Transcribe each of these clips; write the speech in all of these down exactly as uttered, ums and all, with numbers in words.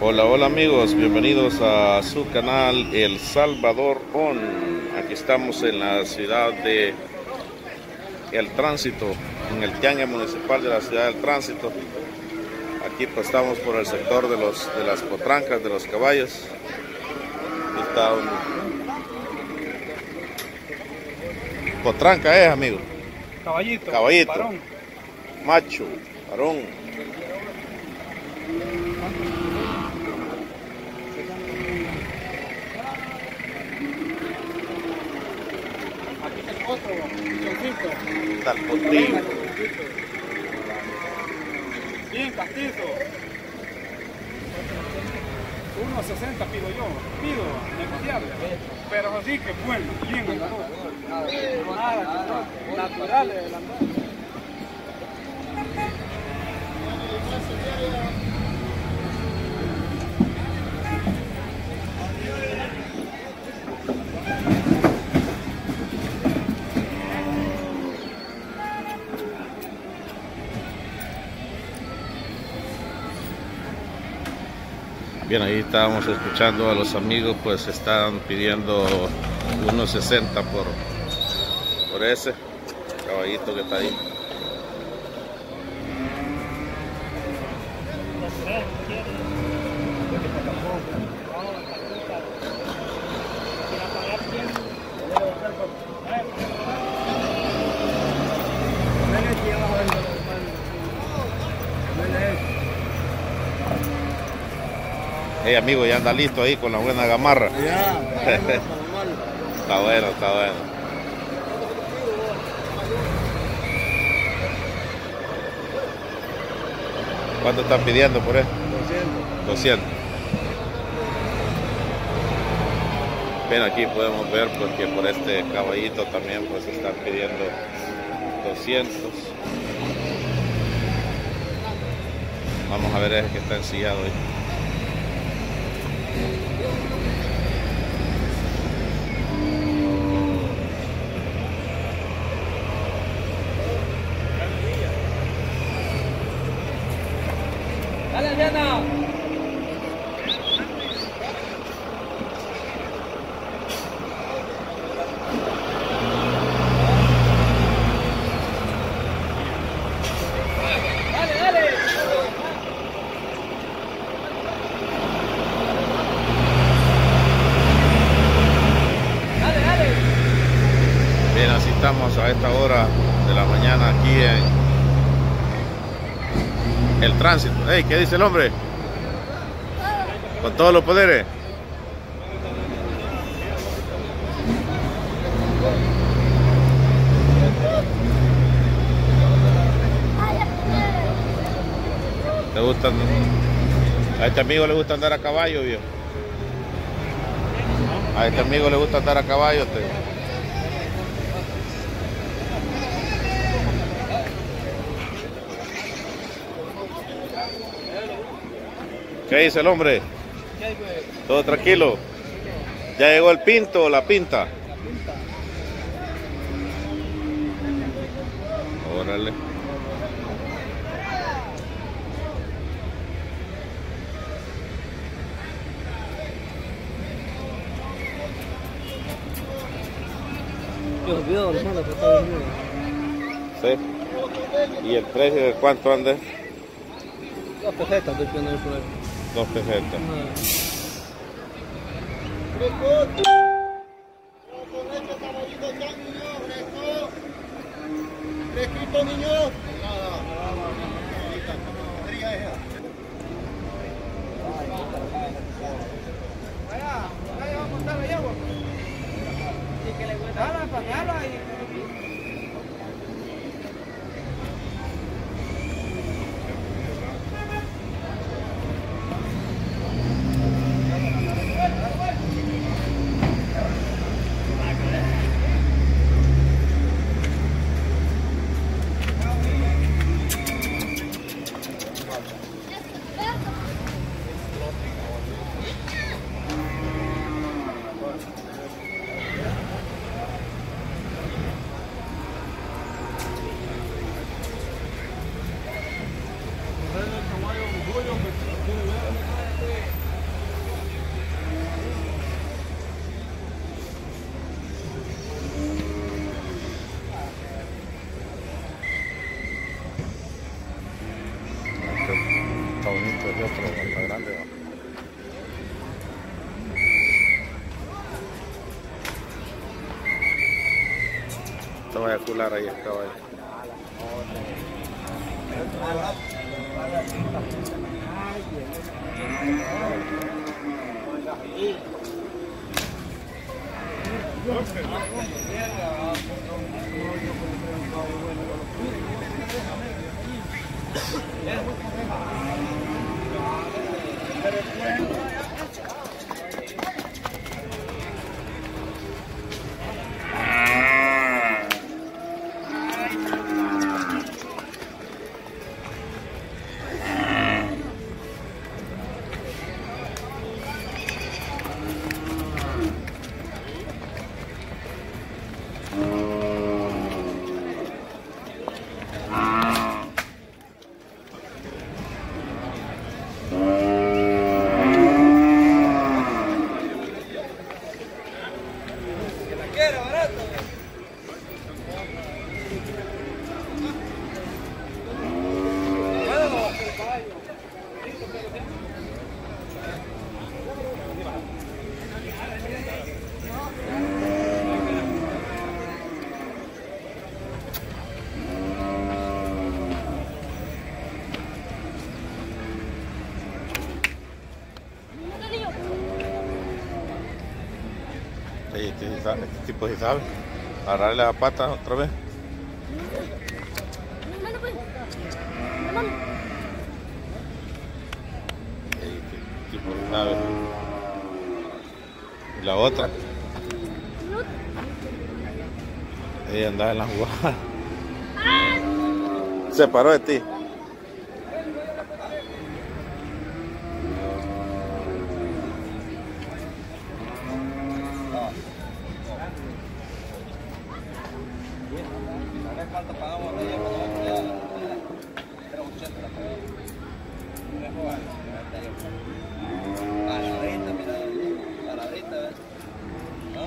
Hola, hola amigos, bienvenidos a su canal El Salvador On. Aquí estamos en la ciudad de El Tránsito, en el tianguis municipal de la ciudad del Tránsito. Aquí pues estamos por el sector de los de las potrancas de los caballos. Aquí está un potranca, es amigo. Caballito. Caballito. Varón. Macho, varón. Otro, pichoncito. Está el potrillo. Bien castizo. uno sesenta pido yo. Pido, negociable. Pero así que bueno, bien andador. Nada, naturales del andar. Bien, ahí estábamos escuchando a los amigos, pues están pidiendo uno sesenta por, por ese caballito que está ahí. Hey amigo, ya anda listo ahí con la buena gamarra. Ya, Está bueno, está bueno. ¿Cuánto están pidiendo por eso? doscientos. Bien, aquí podemos ver porque por este caballito también pues están pidiendo doscientos. Vamos a ver ese que está ensillado ahí. Dale, Diana. Dale, dale. Dale, dale. Bien, así estamos a esta hora de la mañana aquí en El Tránsito. Hey, ¿qué dice el hombre? Con todos los poderes. ¿Te gustan? A este amigo le gusta andar a caballo, viejo. A este amigo le gusta andar a caballo. Te... ¿Qué dice el hombre? ¿Todo tranquilo? ¿Ya llegó el pinto o la pinta? Órale. Dios mío, hermano, que está bien. Sí. ¿Y el precio de cuánto anda? Dos pesetas estoy pidiendo yo por ahí. Dos pesetas. Fresquito, niño. Vaya, vaya, vamos a montar la yegua. Y que le gusta la pañala y... Está bonito el otro, está grande, ¿no? Te voy a cular ahí el caballo. Este, este tipo sí sabe. Agarrarle la pata otra vez. Este tipo sí sabe. Y la otra. Ella andaba en la jugada. Se paró de ti. ¿Cuánto pagamos de ella? tres ochenta la pagamos. Paladrita, mira. Paladrita, ¿ves? ¿Ah?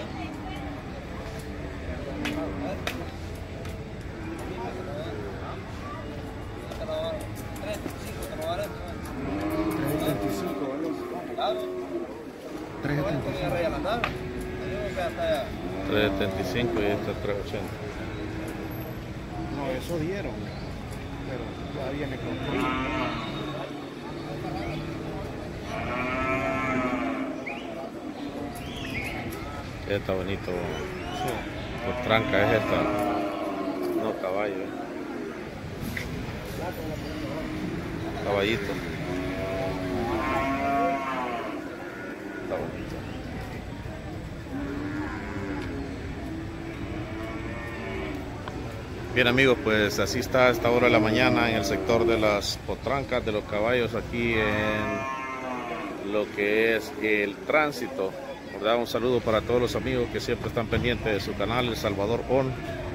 trescientos setenta y cinco, ¿vale? Claro. trescientos setenta y cinco. tres setenta y cinco y esta tres ochenta. No, eso dieron, pero ya viene construido. Está bonito. Sí. Por tranca es esta. No caballo. ¿Eh? Caballito. Está bonito. Bien amigos, pues así está a esta hora de la mañana en el sector de las potrancas de los caballos aquí en lo que es el tránsito. ¿Verdad? Un saludo para todos los amigos que siempre están pendientes de su canal El Salvador On.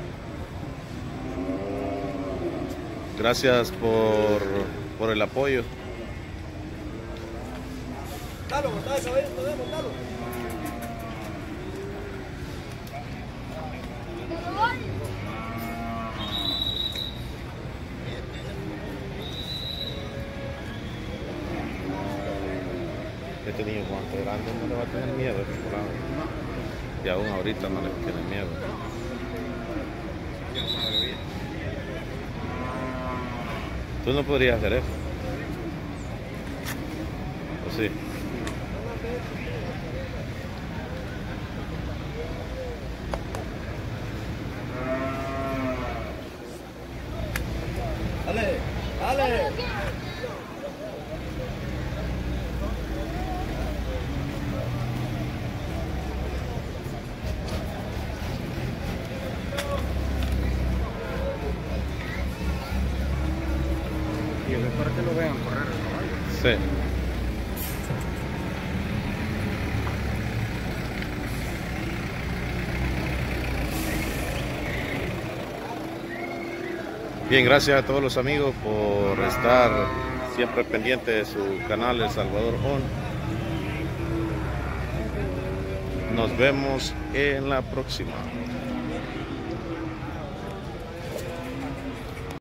Gracias por, por el apoyo. Dalo, montalo, caballero, montalo. Este niño cuando es grande no le va a tener miedo, y aún ahorita no le tiene miedo. Tú no podrías hacer eso. ¿O sí? Dale, dale. Y es para que lo vean correr el caballo. Sí. Bien, gracias a todos los amigos por estar siempre pendiente de su canal El Salvador On. Nos vemos en la próxima.